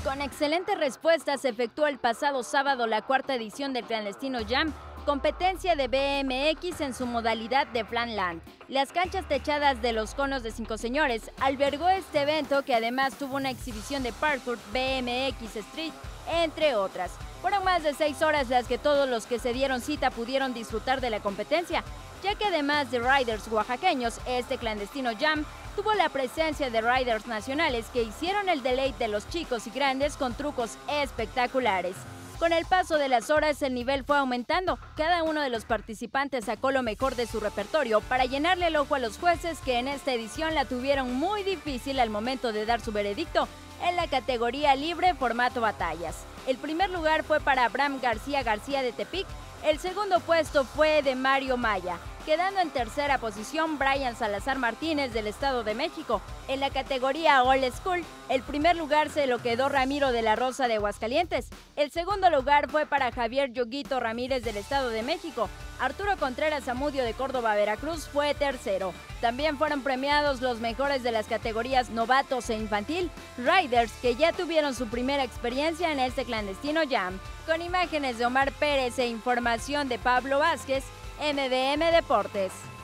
Con excelentes respuestas se efectuó el pasado sábado la cuarta edición del Clandestino Jam, competencia de BMX en su modalidad de Flatland. Las canchas techadas de los Conos de Cinco Señores albergó este evento, que además tuvo una exhibición de parkour, BMX Street, entre otras. Fueron más de 6 horas las que todos los que se dieron cita pudieron disfrutar de la competencia, ya que además de riders oaxaqueños, este Clandestino Jam tuvo la presencia de riders nacionales que hicieron el deleite de los chicos y grandes con trucos espectaculares. Con el paso de las horas, el nivel fue aumentando. Cada uno de los participantes sacó lo mejor de su repertorio para llenarle el ojo a los jueces, que en esta edición la tuvieron muy difícil al momento de dar su veredicto en la categoría libre formato batallas. El primer lugar fue para Abraham García de Tepic. El segundo puesto fue de Mario Maya, quedando en tercera posición Brian Salazar Martínez del Estado de México. En la categoría All School, el primer lugar se lo quedó Ramiro de la Rosa de Aguascalientes. El segundo lugar fue para Javier Yoguito Ramírez del Estado de México. Arturo Contreras Zamudio de Córdoba, Veracruz fue tercero. También fueron premiados los mejores de las categorías novatos e infantil, riders que ya tuvieron su primera experiencia en este Clandestino Jam. Con imágenes de Omar Pérez e información de Pablo Vázquez, MBM Deportes.